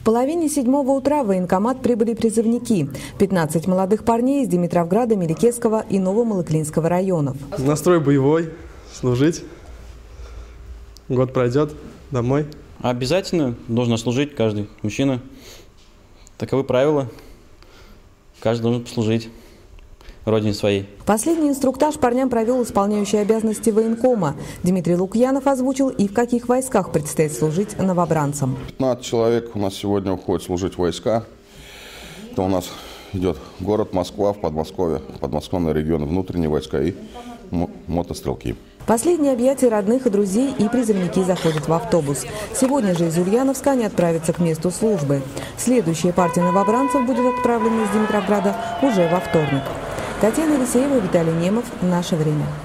В половине 7 утра в военкомат прибыли призывники. 15 молодых парней из Димитровграда, Меликесского и Новомалыклинского районов. Настрой боевой, служить. Год пройдет, домой. Обязательно должен служить каждый мужчина. Таковы правила. Каждый должен послужить родине своей. Последний инструктаж парням провел исполняющий обязанности военкома. Дмитрий Лукьянов озвучил, и в каких войсках предстоит служить новобранцам. 15 человек у нас сегодня уходит служить в войска. Это у нас идет город Москва, в Подмосковье, подмосковный регион, внутренние войска и мотострелки. Последние объятия родных и друзей и призывники заходят в автобус. Сегодня же из Ульяновска они отправятся к месту службы. Следующая партия новобранцев будет отправлена из Димитровграда уже во вторник. Татьяна Елисеева, Виталий Немов. Наше время.